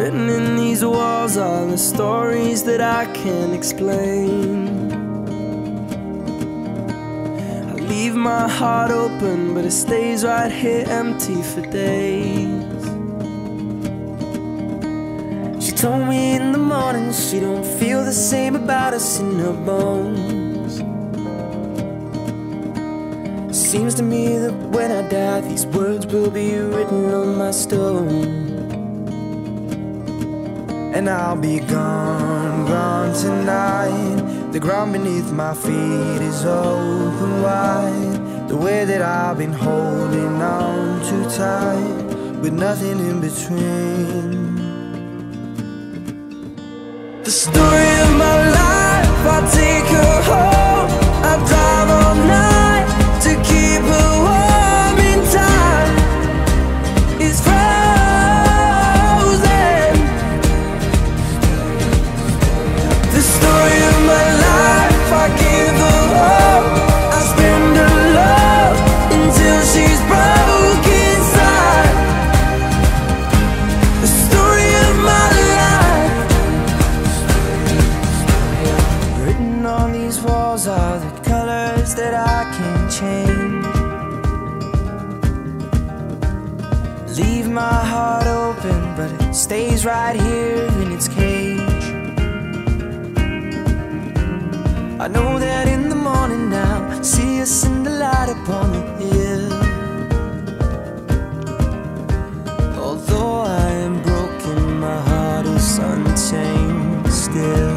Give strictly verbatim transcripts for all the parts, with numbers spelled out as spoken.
Written in these walls are the stories that I can't explain. I leave my heart open, but it stays right here empty for days. She told me in the morning she don't feel the same about us in her bones. Seems to me that when I die, these words will be written on my stone. And I'll be gone, gone tonight. The ground beneath my feet is open wide. The way that I've been holding on too tight, with nothing in between. The story of my life, I take her home. I drive all night to keep her warm in time. It's frozen. The story of my life, I give her hope. I spend her love until she's broke inside. The story of my life. Written on these walls are the colors that I can't change. Leave my heart open, but it stays right here in its cage. I know that in the morning now, see us in the light upon the hill. Although I am broken, my heart is unchained still.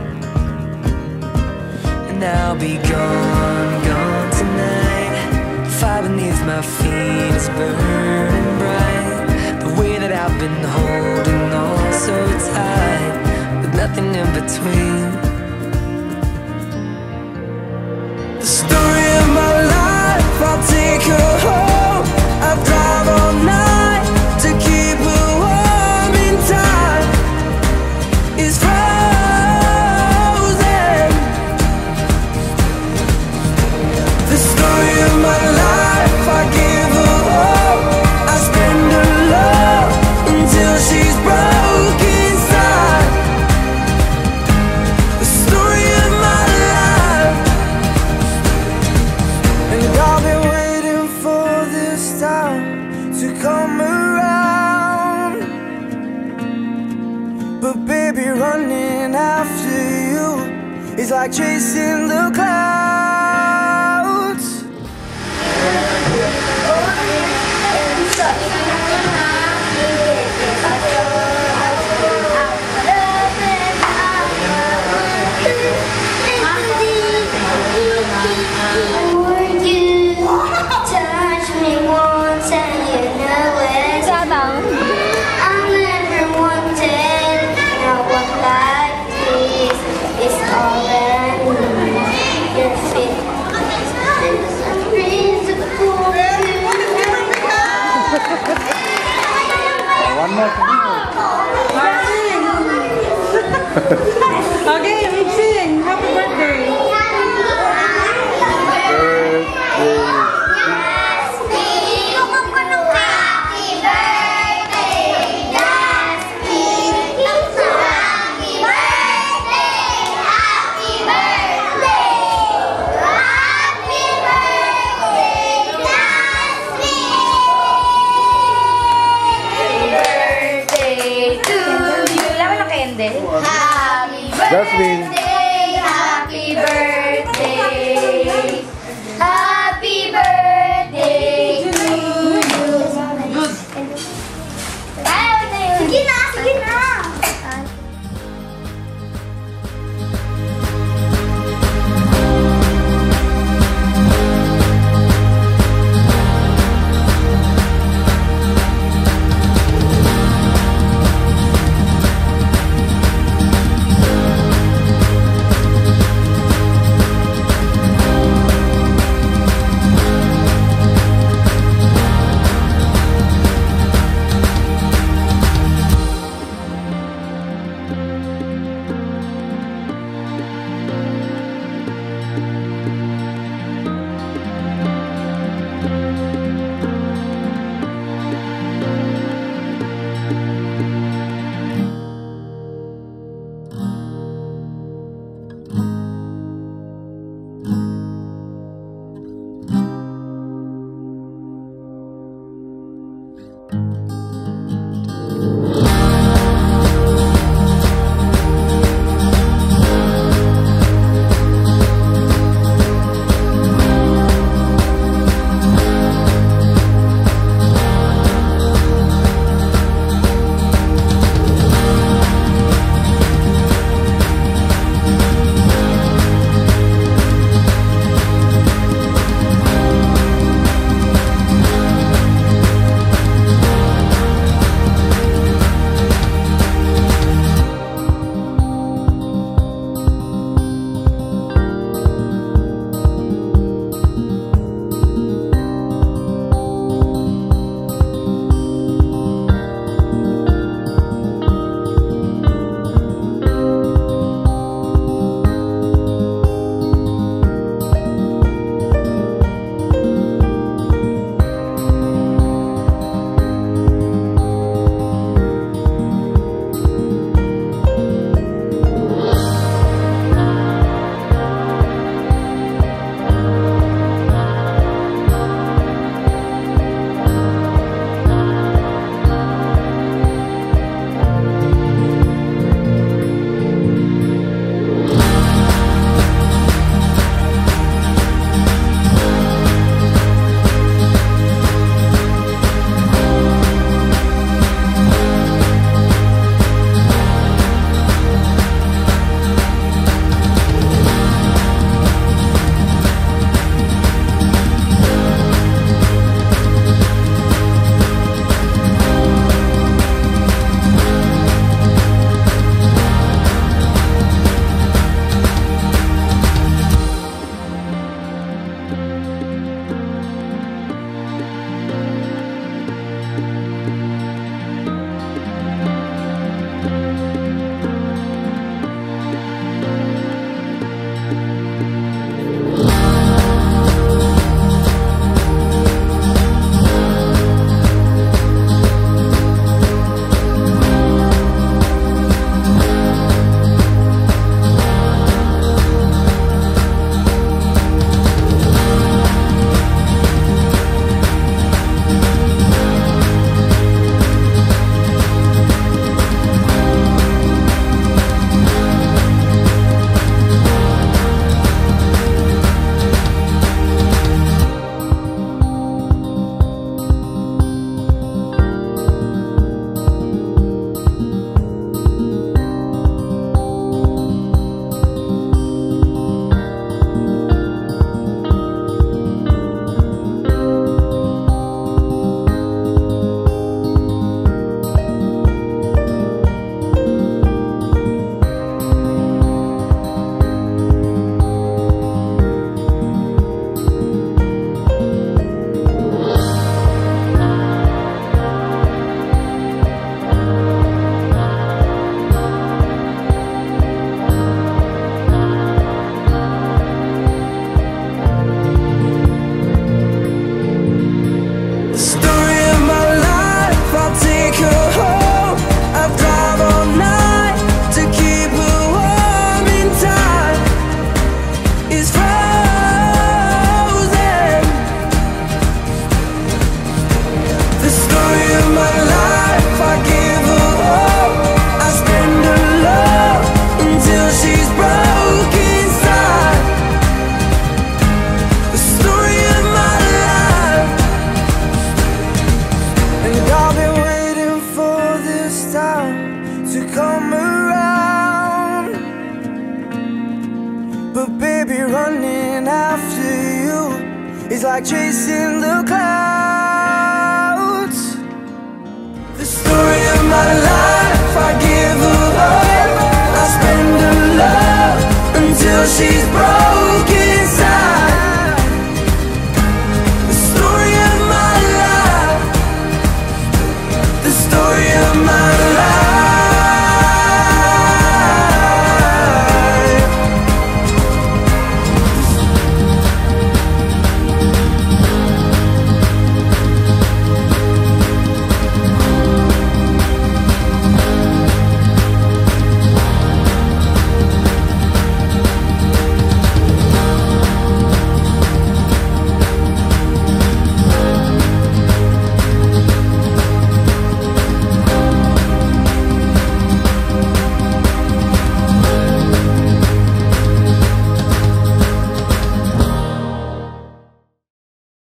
And I'll be gone, gone tonight. Fire beneath my feet is burning bright. The way that I've been holding on so tight, with nothing in between. The story of my life, I'll take her home. I drive all night to keep her warm in time. It's frozen. The story of my life, I give her hope. I spend her love until she's broke inside. The story of my life. And I've been waiting for this time to come around. But baby, running after you is like chasing the clouds. Touch me once and you know it. I'm never wanted. Now what life is, it's all that I need. Your feet. One more. Okay, we sing. Happy birthday. Happy Jasmine. birthday, happy birthday. is like chasing the clouds. The story of my life, I give her all. I spend her love until she's broke.